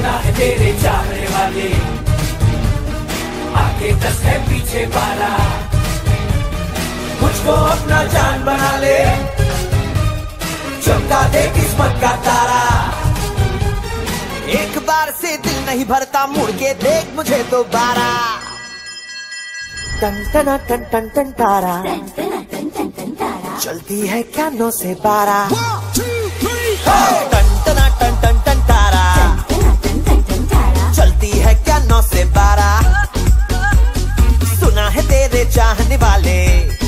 सुना है तेरे चाहने वाले, आगे 10 है पीछे 12, मुझको अपना जान बना ले, चमका दे किस्मत का तारा। एक बार से दिल नहीं भरता, मुड़ के देख मुझे दोबारा। टन टन टन टन टन तारा, चलती है क्या 9 से 12। टन टन टन टन टन तारा, चलती है क्या 9 से 12। सुना है तेरे चाहने वाले,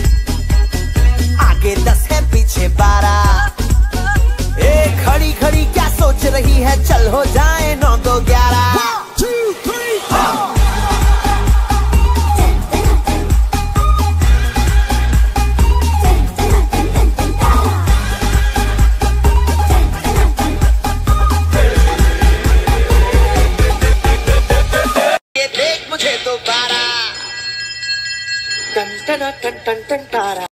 आगे 10 है पीछे 12। खड़ी खड़ी क्या सोच रही है, चल हो जाए 9 2 11। ये देख मुझे दोबारा। टन टन टन टन टन तारा।